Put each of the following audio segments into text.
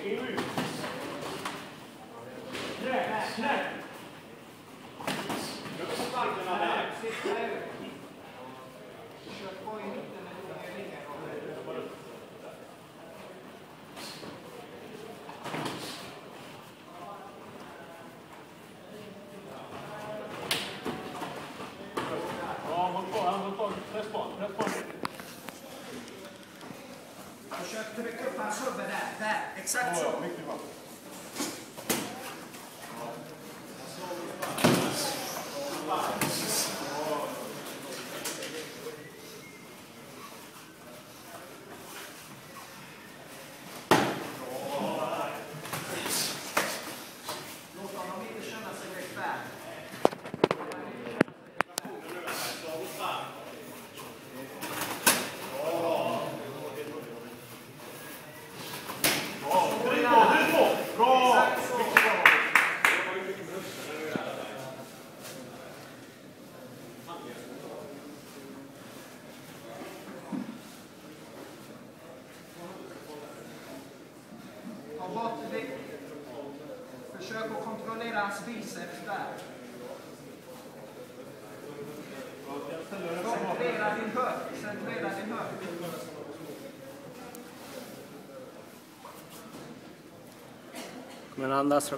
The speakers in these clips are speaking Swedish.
Försök trycka upp hans huvud där. Exakt så. Låt honom inte känna sig bekväm. Försök att kontrollera hans biceps där. Centrera din höft. Centrera din höft. Kom igen, andas.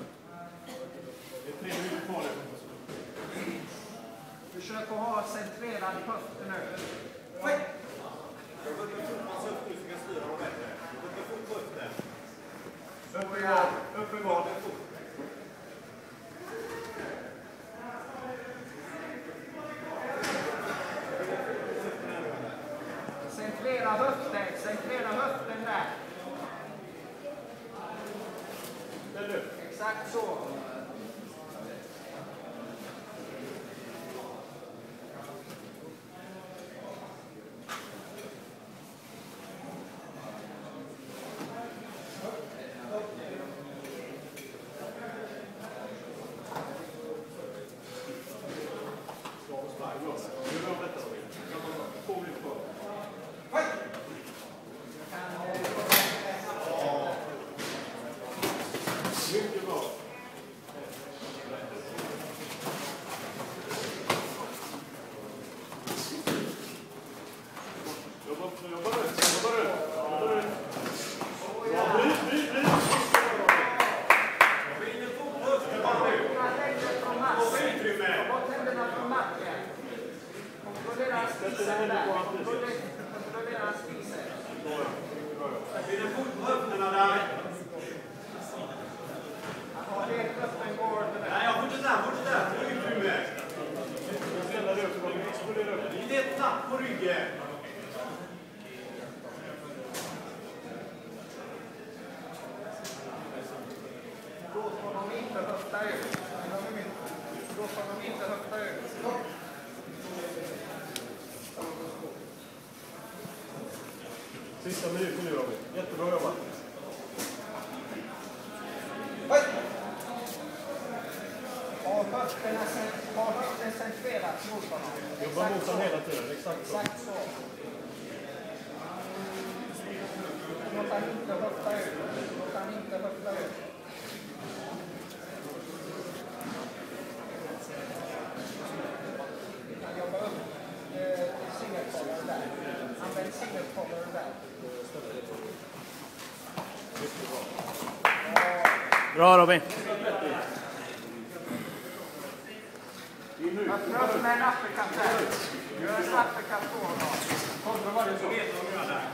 Försök att ha centrerad höft nu. Centrera höften där. Exakt så. På ryggen. Låt honom inte höfta ut. Låt honom inte höfta ut. Sista minuten nu, Robin. Jättebra jobbat. Ha höften centrerat mot honom. Jobba mot honom hela tiden, exakt så. Exakt så. Låt han inte höfta ut. Låt han inte höfta ut. Han jobbar upp singelkollaren där. Använd singelkollaren där. Bra, Robin. Öppna upp med en uppercut där. Gör en uppercut på honom. Kontra varje så. Vet vad de gör där.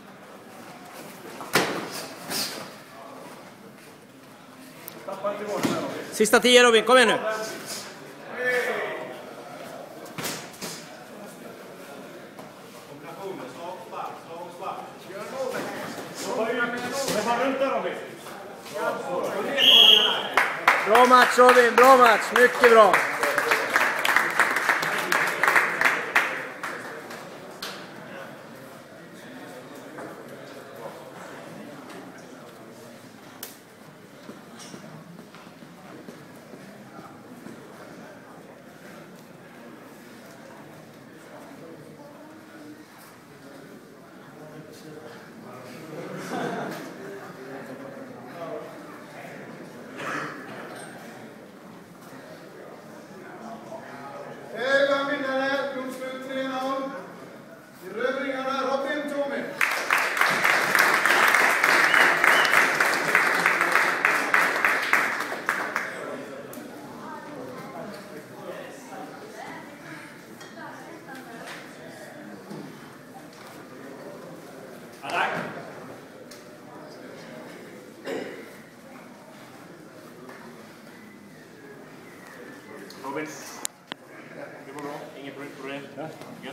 Tappa inte bort där, Robin. Sista 10, Robin. Kom igen nu. Bra match, Robin. Bra match. Mycket bra. Robin. Det var bra. Inget problem. Gött.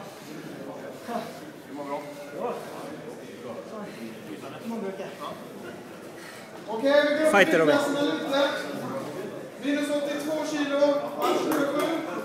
Det var bra. Okej, vi går Fighter, upp till Robin. klasserna lite. Minus 82 kilo, match nummer 7.